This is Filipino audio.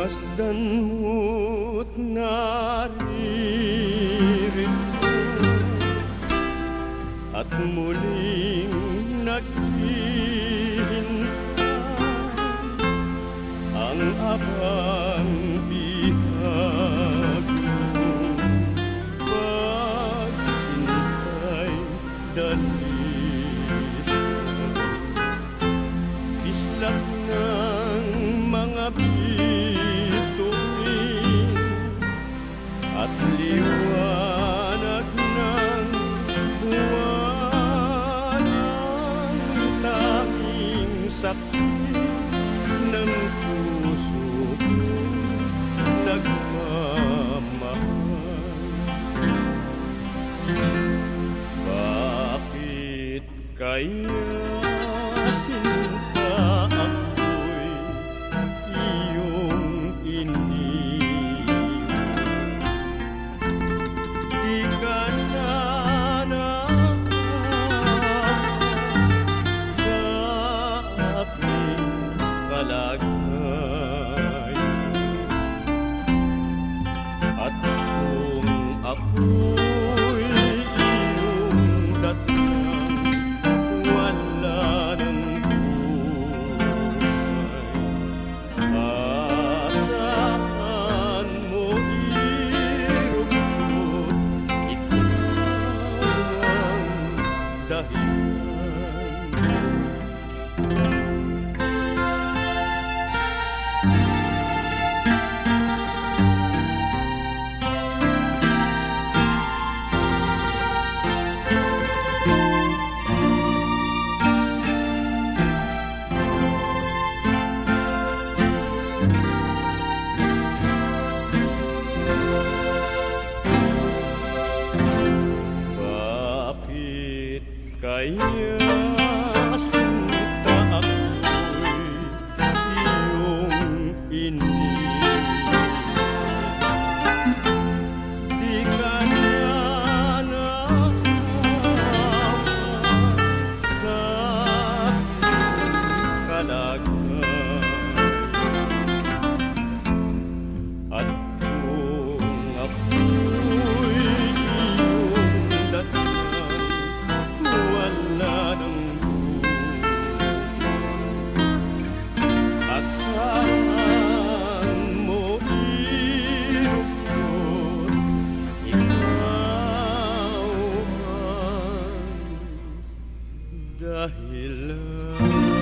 Masdan mo't naririto at muling naghihintay ang abang bihag mong pagsintay dalisay. Islap ng mga bituin at liwanag ng buwan ang tanging saksi ng puso kong nagmamahal. Bakit kaya sinta ako'y iyong iniwan? Di ka na nakakita sa aking kalagayan. At kung ako'y iyong datnan, wala nang buhay. Asahan mo irugtod, ikaw ang dahilan. Bakit kaya sinta ako'y iyong iniwan? Di ka na nakakita sa aking kalagayan. At kung ako'y iyong datnan, wala nang buhay. Asahan mo irugtod, ikaw ang dahilan.